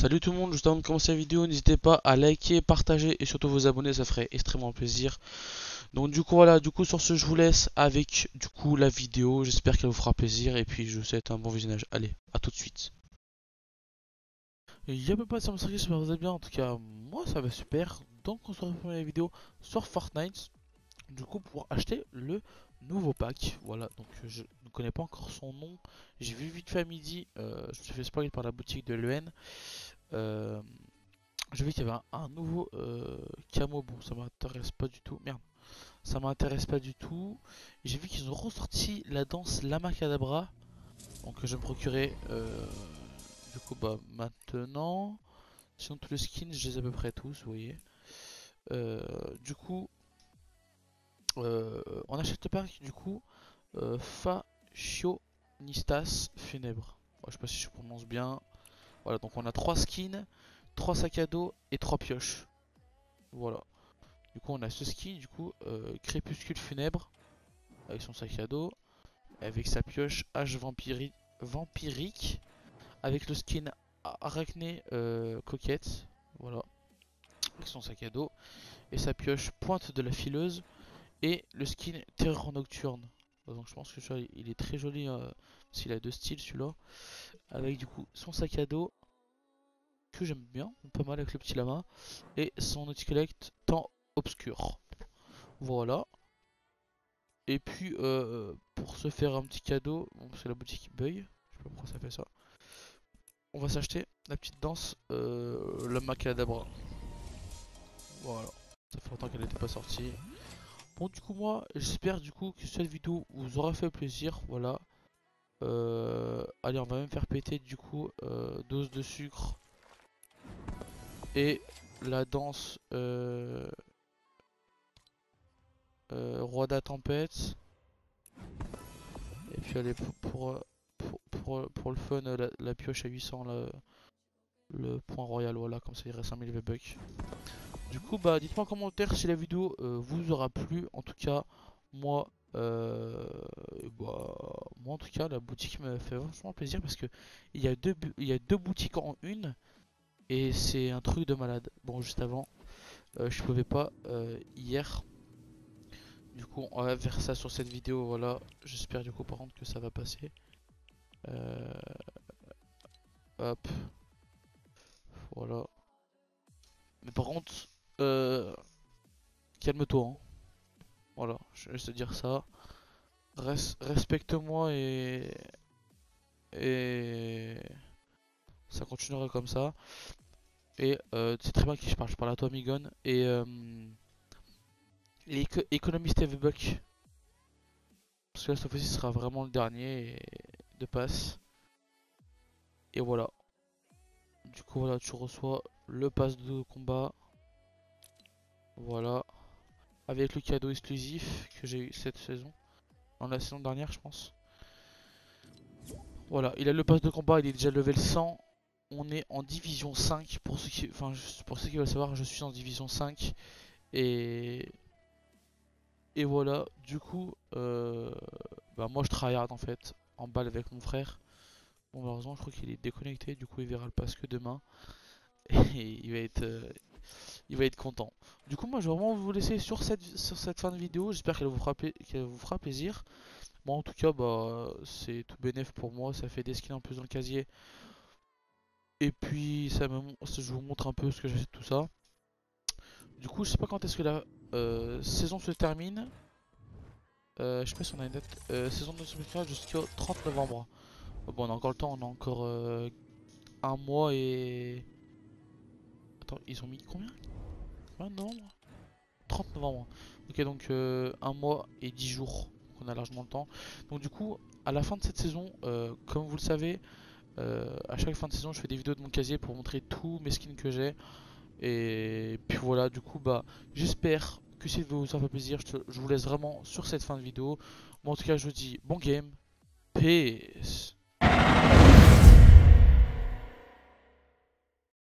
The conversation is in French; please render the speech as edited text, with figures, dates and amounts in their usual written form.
Salut tout le monde, juste avant de commencer la vidéo, n'hésitez pas à liker, partager et surtout vous abonner, ça ferait extrêmement plaisir. Donc du coup voilà, sur ce je vous laisse avec la vidéo, j'espère qu'elle vous fera plaisir et puis je vous souhaite un bon visionnage. Allez, à tout de suite. Il y a peu pas de ça, j'espère que vous allez bien, en tout cas moi ça va super. Donc on se retrouve pour la vidéo sur Fortnite, pour acheter le nouveau pack. Voilà, donc je ne connais pas encore son nom, j'ai vu vite fait à midi, je me suis fait spoiler par la boutique de l'EN. J'ai vu qu'il y avait un nouveau camo. Bon, ça m'intéresse pas du tout. Merde, ça m'intéresse pas du tout. J'ai vu qu'ils ont ressorti la danse Lama Cadabra. Donc, je vais me procurer maintenant. Sinon, tous les skins, je les ai à peu près tous, vous voyez. Euh, du coup, on achète le pack. Fashionistas Funèbre. Ouais, je sais pas si je prononce bien. Voilà, donc on a 3 skins, 3 sacs à dos et 3 pioches. Voilà. Du coup, on a ce skin, Crépuscule Funèbre, avec son sac à dos, avec sa pioche vampirique, avec le skin Arachné Coquette, voilà, avec son sac à dos, et sa pioche Pointe de la Fileuse, et le skin Terreur Nocturne. Donc je pense que celui-là, il est très joli, s'il a deux styles celui-là, avec du coup son sac à dos, que j'aime bien, pas mal avec le petit lama, et son autocollect Temps Obscur. Voilà. Et puis pour se faire un petit cadeau, bon, c'est la boutique Beuil, je sais pas pourquoi ça fait ça. On va s'acheter la petite danse, la Macadabra. Voilà. Ça fait longtemps qu'elle n'était pas sortie. Bon du coup moi j'espère que cette vidéo vous aura fait plaisir. Voilà. Allez, on va même faire péter dose de sucre et la danse Roi de la Tempête. Et puis allez pour le fun, la pioche à 800 là, le point royal, voilà, comme ça il reste 5000 V-Bucks. Du coup dites-moi en commentaire si la vidéo vous aura plu. En tout cas moi moi en tout cas la boutique me fait vachement plaisir parce que il y a deux boutiques en une et c'est un truc de malade. Bon, juste avant je pouvais pas hier. Du coup on va faire ça sur cette vidéo, voilà. J'espère par contre que ça va passer. euh, Hop, voilà. Mais par contre euh, calme-toi, hein. Voilà, je vais te dire ça. Respecte-moi et ça continuera comme ça. Et tu sais très bien à qui je parle à toi Migon. Et économise tes V-Bucks. Parce que là cette fois-ci ce sera vraiment le dernier de passe. Et voilà. Du coup voilà, tu reçois le pass de combat. Voilà. Avec le cadeau exclusif que j'ai eu cette saison. Dans la saison dernière je pense. Voilà, il a le pass de combat, il est déjà level 100. On est en division 5 pour ceux qui, pour ceux qui veulent savoir, je suis en division 5 et voilà. Moi je tryhard en fait en balle avec mon frère. Bon malheureusement je crois qu'il est déconnecté, du coup il verra le pass que demain et il va être content. Du coup moi je vais vraiment vous laisser sur cette fin de vidéo. J'espère qu'elle vous fera plaisir. Moi en tout cas c'est tout bénef pour moi, ça fait des skins en plus dans le casier. Et puis je vous montre un peu ce que j'achète tout ça. Du coup, je sais pas quand est-ce que la saison se termine. Je sais pas si on a une date. Saison de semi-finale jusqu'au 30 novembre. Bon, on a encore le temps, on a encore un mois et. Attends, ils ont mis combien? 20 novembre 30 novembre. Ok, donc un mois et 10 jours. On a largement le temps. Donc, du coup, à la fin de cette saison, comme vous le savez, à chaque fin de saison, je fais des vidéos de mon casier pour montrer tous mes skins que j'ai. Et puis voilà, j'espère que si vous ça fait plaisir, je vous laisse vraiment sur cette fin de vidéo. Moi en tout cas, je vous dis bon game, peace.